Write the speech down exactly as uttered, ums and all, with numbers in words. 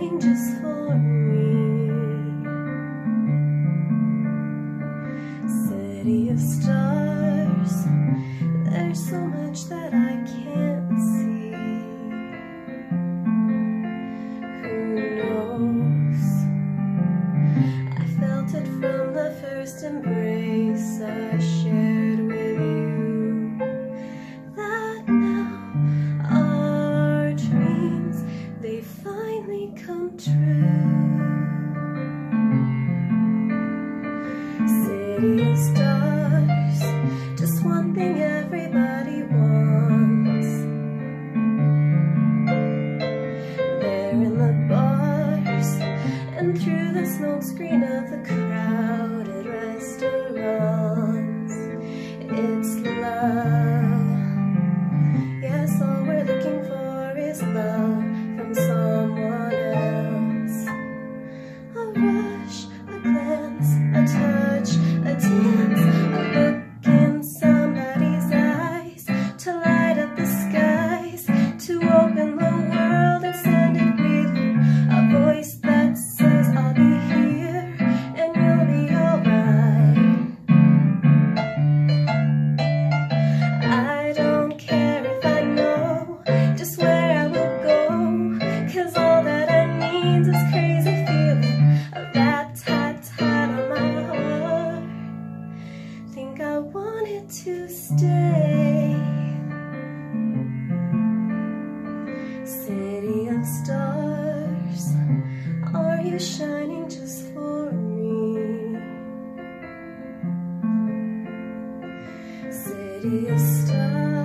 shining just for me. City of stars, there's so much that I can't see. Who knows? I felt it from the first embrace I shared with you, that now our dreams, they finally come true. City of stars, just one thing everybody wants. There in the bars and through the smokescreen of the crowded restaurants, it's love. Yes, all we're looking for is love from someone else. A rush, a glance, a touch, a dance, a look in somebody's eyes, to light up the skies, to open the world and send it breathing. A voice that says I'll be here and you'll be alright. I don't care if I know just where I will go, 'cause all that I need is crazy feeling, a rat-tat-tat on my heart. Think I want it to stay. City of stars, are you shining just for me? City of stars.